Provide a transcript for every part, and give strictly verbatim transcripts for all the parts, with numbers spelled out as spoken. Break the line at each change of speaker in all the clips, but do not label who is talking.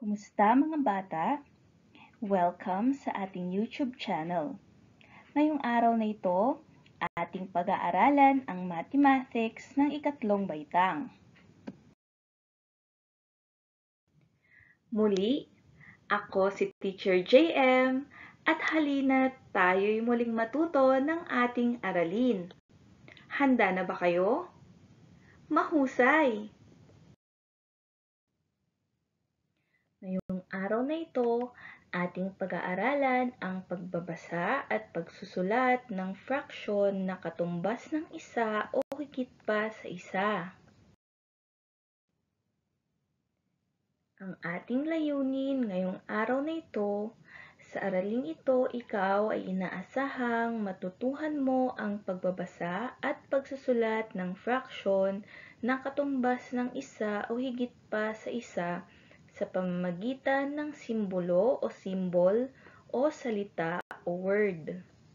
Kumusta mga bata? Welcome sa ating YouTube channel. Ngayong araw na ito, ating pag-aaralan ang mathematics ng ikatlong baitang. Muli, ako si Teacher J M at halina tayo'y muling matuto ng ating aralin. Handa na ba kayo? Mahusay! Ngayong araw na ito, ating pag-aaralan ang pagbabasa at pagsusulat ng fraksyon na katumbas ng isa o higit pa sa isa. Ang ating layunin ngayong araw na ito, sa araling ito ikaw ay inaasahang matutuhan mo ang pagbabasa at pagsusulat ng fraksyon na katumbas ng isa o higit pa sa isa sa pamamagitan ng simbolo o symbol o salita o word.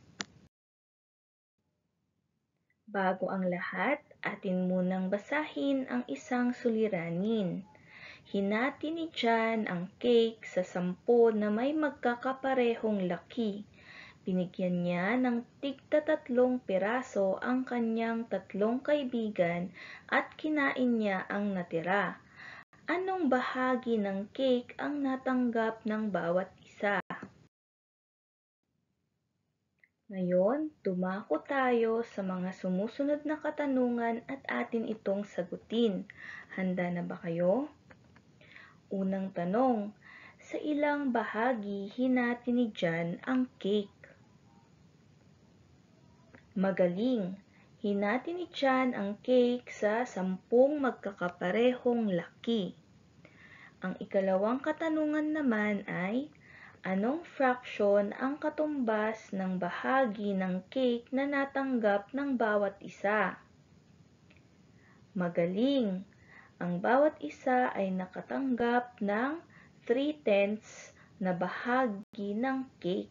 Bago ang lahat, atin munang basahin ang isang suliranin. Hinati ni John ang cake sa sampo na may magkakaparehong laki. Binigyan niya ng tigtatatlong piraso ang kanyang tatlong kaibigan at kinain niya ang natira. Anong bahagi ng cake ang natanggap ng bawat isa? Ngayon, dumako tayo sa mga sumusunod na katanungan at atin itong sagutin. Handa na ba kayo? Unang tanong, sa ilang bahagi hinati ni John ang cake? Magaling! Hinati ni John ang cake sa sampung magkakaparehong laki. Ang ikalawang katanungan naman ay, anong fraction ang katumbas ng bahagi ng cake na natanggap ng bawat isa? Magaling! Ang bawat isa ay nakatanggap ng three-tenths na bahagi ng cake.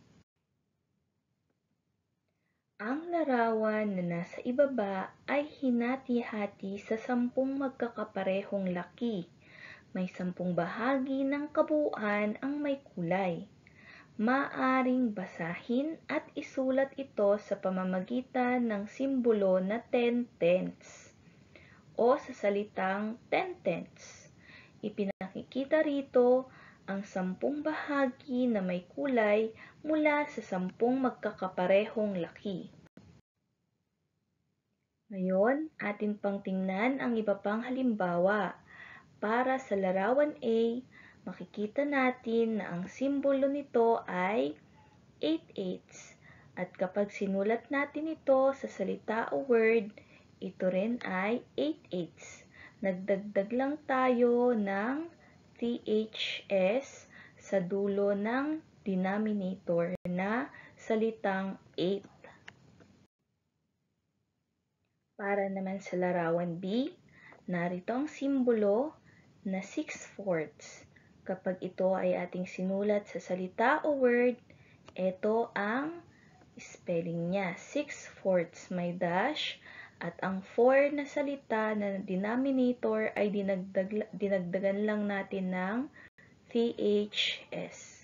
Ang larawan na nasa ibaba ay hinati-hati sa sampung magkakaparehong laki. May sampung bahagi ng kabuuan ang may kulay. Maaring basahin at isulat ito sa pamamagitan ng simbolo na ten-tenths o sa salitang ten-tenths. Ipinakikita rito ang sampung bahagi na may kulay mula sa sampung magkakaparehong laki. Ngayon, atin pang tingnan ang iba pang halimbawa. Para sa larawan A, makikita natin na ang simbolo nito ay eight eighths. At kapag sinulat natin ito sa salita o word, ito rin ay eight eighths. Nagdagdag lang tayo ng T H S sa dulo ng denominator na salitang eight. Para naman sa larawan B, narito ang simbolo na six fourths. Kapag ito ay ating sinulat sa salita o word, ito ang spelling niya. six fourths may dash at ang four na salita na denominator ay dinagdag, dinagdagan lang natin ng T H S.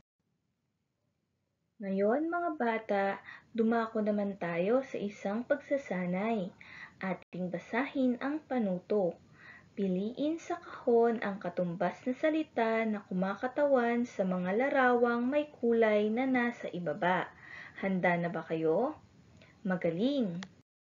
Ngayon mga bata, dumako naman tayo sa isang pagsasanay. Ating basahin ang panuto. Piliin sa kahon ang katumbas na salita na kumakatawan sa mga larawang may kulay na nasa ibaba. Handa na ba kayo? Magaling!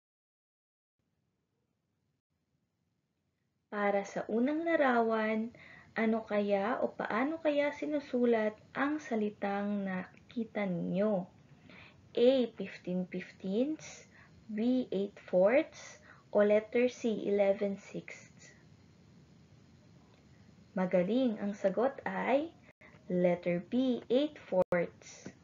Para sa unang larawan, ano kaya o paano kaya sinusulat ang salitang nakita ninyo? A. fifteen fifteenths, B. eight fourths, o letter C. eleven sixths? Magaling! Ang sagot ay letter B. eight fourths.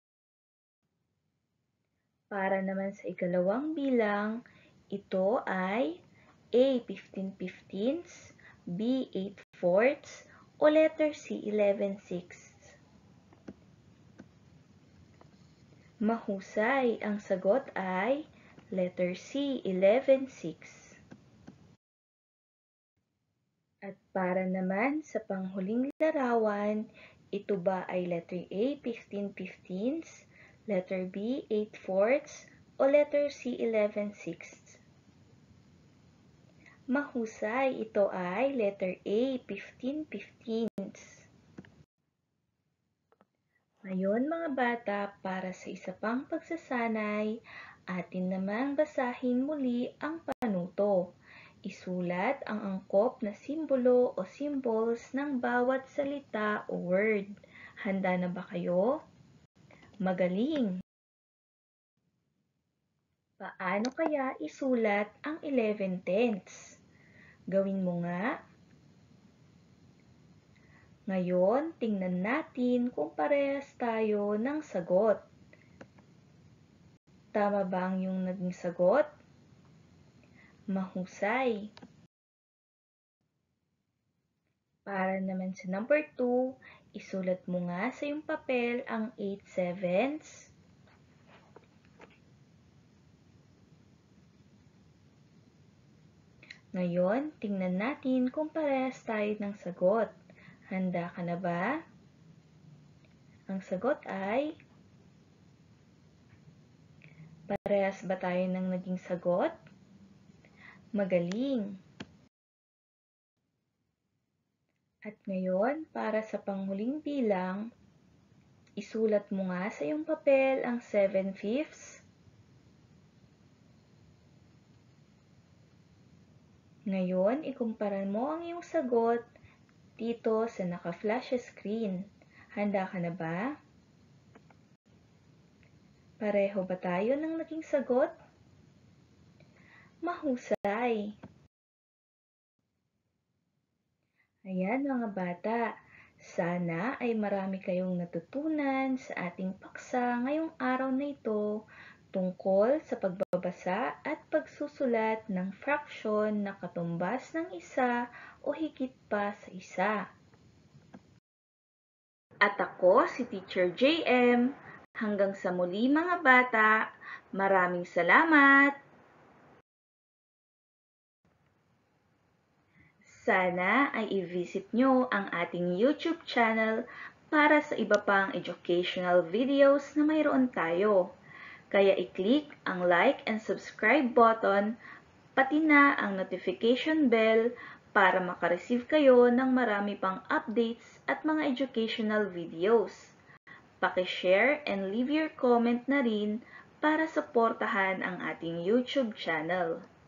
Para naman sa ikalawang bilang, ito ay A. fifteen fifteenths, B. eight fourths, o letter C. eleven sixths? Mahusay! Ang sagot ay letter C. eleven sixths. At para naman sa panghuling larawan, ito ba ay letter A, fifteen fifteenths, letter B, eight fourths, o letter C, eleven sixths? Mahusay, ito ay letter A, fifteen fifteenths. Ngayon mga bata, para sa isa pang pagsasanay, atin namang basahin muli ang panuto. Isulat ang angkop na simbolo o symbols ng bawat salita o word. Handa na ba kayo? Magaling! Paano kaya isulat ang eleven tenths? Gawin mo nga. Ngayon, tingnan natin kung parehas tayo ng sagot. Tama ba ang iyong naging sagot? Mahusay! Para naman sa number two, isulat mo nga sa iyong papel ang eight sevenths. Ngayon, tingnan natin kung parehas tayo ng sagot. Handa ka na ba? Ang sagot ay... Parehas ba tayo ng naging sagot? Magaling! At ngayon, para sa panghuling bilang, isulat mo nga sa iyong papel ang seven fifths. Ngayon, ikumpara mo ang iyong sagot dito sa naka-flash screen. Handa ka na ba? Pareho ba tayo ng naging sagot? Mahusay! Ayan mga bata, sana ay marami kayong natutunan sa ating paksa ngayong araw na ito tungkol sa pagbabasa at pagsusulat ng fraksyon na katumbas ng isa o higit pa sa isa. At ako si Teacher J M. Hanggang sa muli mga bata, maraming salamat! Sana ay i-visit nyo ang ating YouTube channel para sa iba pang educational videos na mayroon tayo. Kaya i-click ang like and subscribe button, pati na ang notification bell para makareceive kayo ng marami pang updates at mga educational videos. Paki-share and leave your comment na rin para suportahan ang ating YouTube channel.